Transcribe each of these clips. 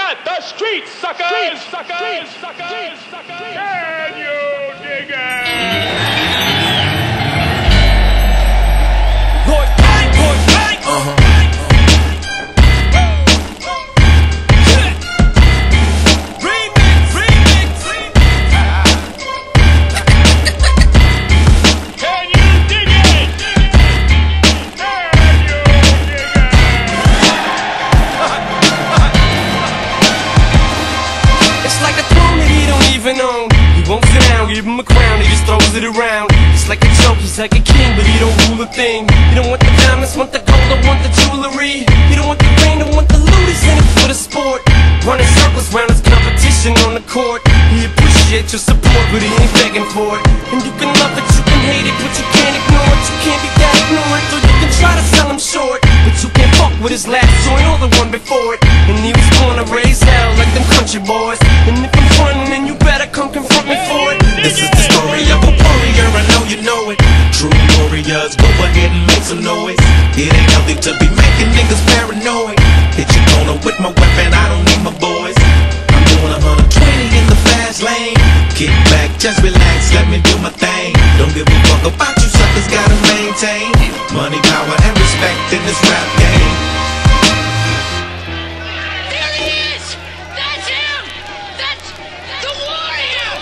at the streets, suckers! Can you dig it? He won't sit down, give him a crown, he just throws it around. It's like a joke, he's like a king, but he don't rule a thing. He don't want the diamonds, want the gold, don't want the jewelry. He don't want the ring, don't want the loot, he's in it for the sport. Running circles round his competition on the court. He appreciates your support, but he ain't begging for it. And you can love it, you can hate it, but you can't ignore it. You can't be that ignorant, or you can try to sell him short. But you can't fuck with his last joint or the one before it. And he was born to raise hell like them country boys. And if I'm frontin', then you better come confront me for it. This is the story of a warrior, I know you know it. True warriors, go ahead and make some noise. It ain't healthy to be making niggas paranoid. Hit your corner with my weapon, I don't need my boys. I'm doing 120 in the fast lane. Kick back, just relax, let me do my thing. Don't give a fuck about you suckers, gotta maintain money, power, and respect in this rap game. There he is! That's him! That's the warrior!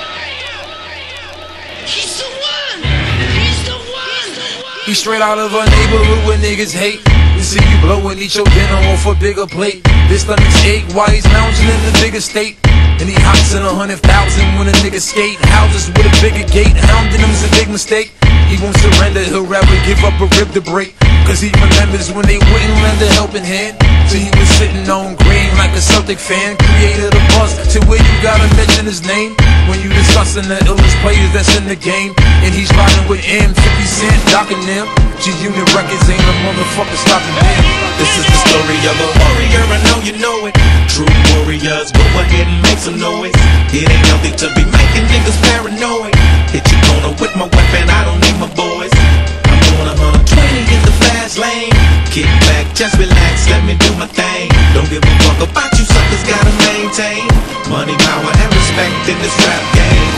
He's the one! He's the one! He's straight out of a neighborhood where niggas hate. You see you blow and eat your dinner off a bigger plate. This stomach's ache while he's lounging in the bigger state. And he hops in 100,000 when a nigga skate. Houses with a bigger gate, hounding him's a big mistake. He won't surrender, he'll rather give up a rib to break. Cause he remembers when they wouldn't lend a helping hand. So he was sitting on green like a Celtic fan. Created a buzz to where you gotta mention his name when you discussing the illest players that's in the game. And he's riding with M, 50 Cent, docking them. G-Unit Records ain't a motherfucker stopping them. This is the story of a warrior, I know you know it. True warriors, go ahead and make some noise. It ain't healthy to be making niggas paranoid. Hit your corner with my weapon, I don't need my boys. I'm doing 120 in the fast lane. Kick back, just relax, let me do my thing. Don't give a fuck about you suckers, gotta maintain money, power, and respect in this rap game.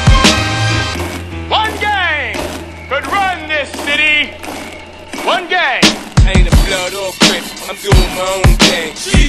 One gang could run this city. One gang. I ain't a blood or crip, I'm doing my own thing.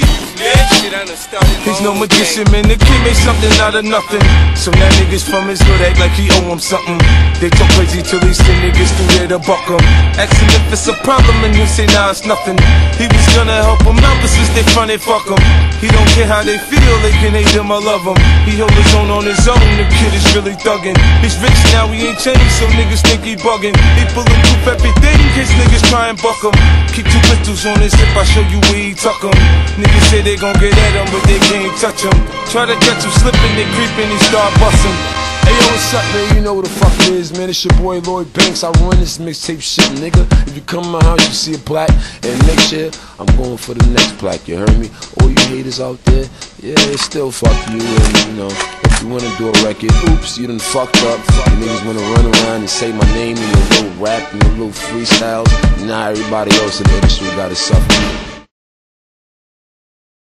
He's no magician, man, the kid made something out of nothing. So now niggas from his hood act like he owe him something. They talk crazy till these 10 niggas through there to buck him. Ask him if it's a problem and he'll say nah, it's nothing. He was gonna help him out, but since they front they fuck him. He don't care how they feel, they can hate him or love him. He hold his own on his own, the kid is really thuggin'. He's rich now, he ain't changed, so niggas think he buggin'. He bulletproof everything in case niggas try and buck him. Keep 2 pistols on his hip, I show you where he tuck him. Niggas say they gon' get at him, but they can't touch him. Try to catch him slipping, they creeping, he start bustin'. Hey yo, what's up, man? You know what the fuck it is, man. It's your boy Lloyd Banks. I run this mixtape shit, nigga. If you come to my house, you see a plaque, and next year I'm going for the next plaque. You heard me? All you haters out there, yeah, it's still fuck you. And you know, if you wanna do a record, oops, you done fucked up. You niggas wanna run around and say my name in your little rap and your little freestyles. Nah, everybody else in the industry gotta suffer.